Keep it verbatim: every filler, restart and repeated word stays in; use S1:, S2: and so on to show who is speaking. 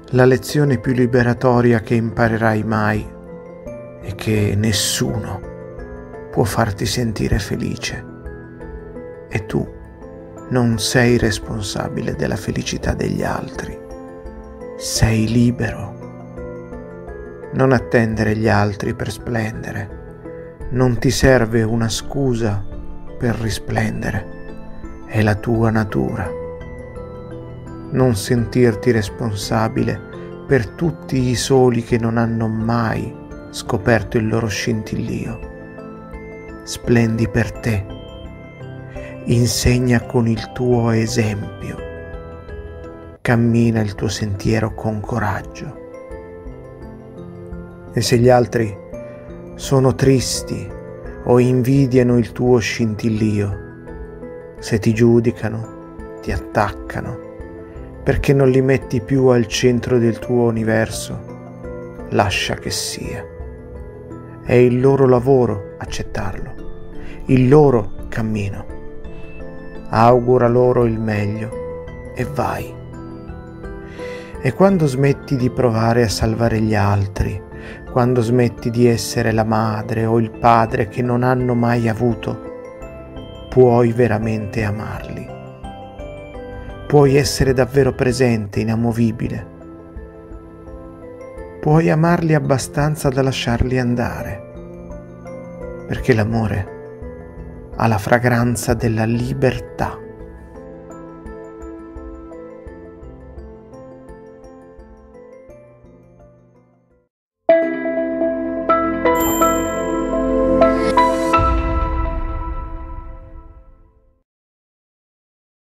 S1: La lezione più liberatoria che imparerai mai è che nessuno può farti sentire felice e tu non sei responsabile della felicità degli altri. Sei libero. Non attendere gli altri per splendere. Non ti serve una scusa per risplendere. È la tua natura. Non sentirti responsabile per tutti i soli che non hanno mai scoperto il loro scintillio. Splendi per te. Insegna con il tuo esempio. Cammina il tuo sentiero con coraggio. E se gli altri sono tristi o invidiano il tuo scintillio, se ti giudicano, ti attaccano, perché non li metti più al centro del tuo universo, lascia che sia. È il loro lavoro accettarlo, il loro cammino. Augura loro il meglio e vai. E quando smetti di provare a salvare gli altri, quando smetti di essere la madre o il padre che non hanno mai avuto, puoi veramente amarli. Puoi essere davvero presente, inamovibile. Puoi amarli abbastanza da lasciarli andare, perché l'amore ha la fragranza della libertà.